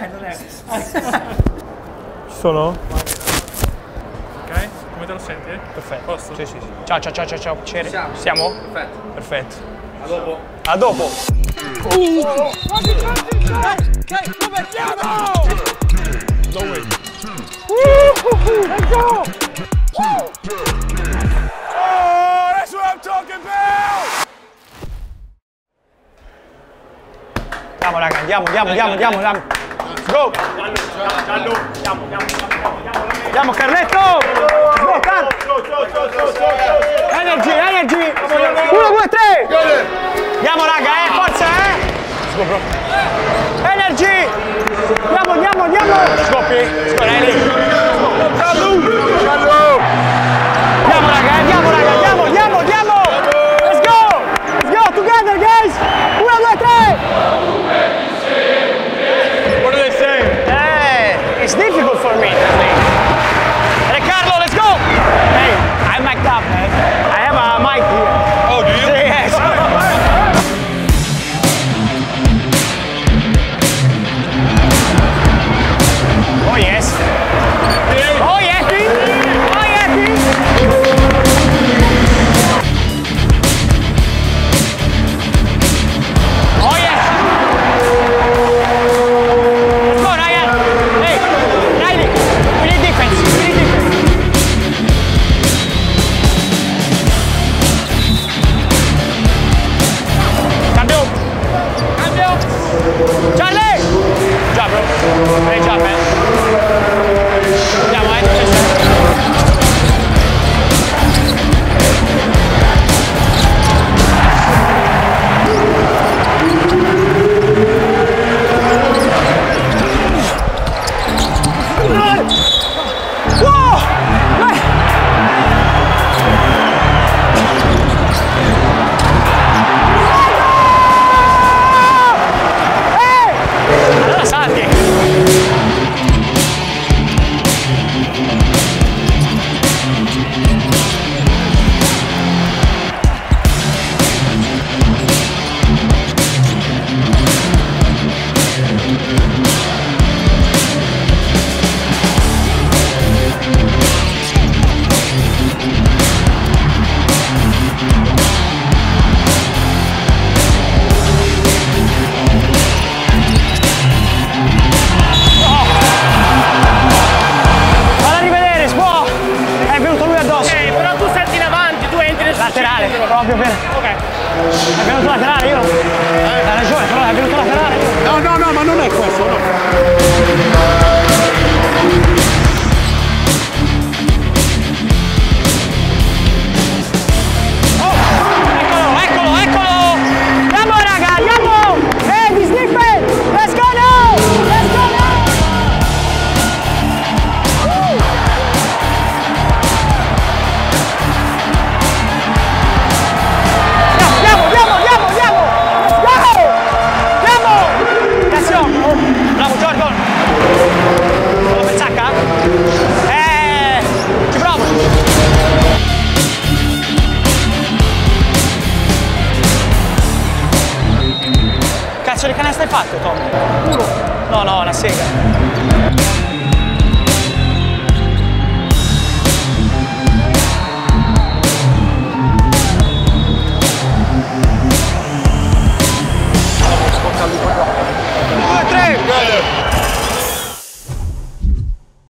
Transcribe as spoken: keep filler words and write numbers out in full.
non è. Ci sono? Ok, come te lo senti? Perfetto. Posto? Sì, sì, sì. Ciao, ciao, ciao, ciao, ciao. Piacere. Siamo. Siamo? Perfetto. Perfetto. A dopo. A dopo. Uh. Ok, dove siamo? No way. Uh, let's go! Oh, that's what I'm talking about! Andiamo raga, andiamo, andiamo, andiamo, andiamo, andiamo. Let's go! Giallo, giallo, andiamo, andiamo, andiamo, andiamo. Andiamo Carletto! Go, Car! Energy, energy! Uno, due, tre! Andiamo raga, eh, forza, eh! Let's go, bro. Energy! Andiamo, andiamo, andiamo! Scoppi! Scorelli! Andiamo raga, andiamo raga, andiamo, andiamo, andiamo! Let's go! Let's go together guys! Uno, due, tre! What are they saying? Eh, it's difficult for me. Riccardo, let's go! Hey, I'm mic'd up, man. I have a mic here. Oh, do you? Yes. Oh yes. Oh yes. Oh yes. Oh yes. Let's go, Ryan. Hey, Riley. We need defense. We need defense. Cambio. Cambio. Charlie. Good job, bro. Great job, man. Andiamo, eh. Allora salti! Vado a rivedere, si può? È venuto lui addosso. Ok, però tu salti in avanti, tu entri nel Laterale, proprio per... Ok. È venuto laterale, io... Hai ragione, però è venuto laterale. No, no, no, ma non è questo, no. Eccolo, eccolo, eccolo! Andiamo raga, andiamo! Ehi, di sniffer! Let's go now! Let's go now! Uh! Andiamo, andiamo, andiamo, andiamo! Let's go! Andiamo! Adesso! Bravo Giorgio! Solo per zacca? Eh! Ci provo! Cazzo di canestro hai fatto, Tom? Uno. No, no, una sega.